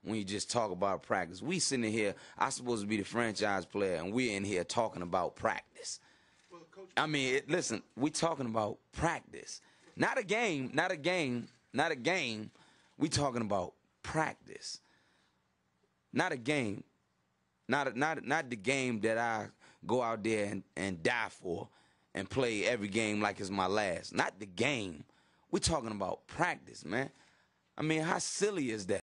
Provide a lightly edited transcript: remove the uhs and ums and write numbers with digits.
when you just talk about practice. We sitting here, I'm supposed to be the franchise player, and we're in here talking about practice. Well, Coach, I mean, listen, we talking about practice. Not a game, not a game, not a game. We talking about practice. Not a game. Not the game that I go out there and die for and play every game like it's my last. Not the game. We talking about practice, man. I mean, how silly is that?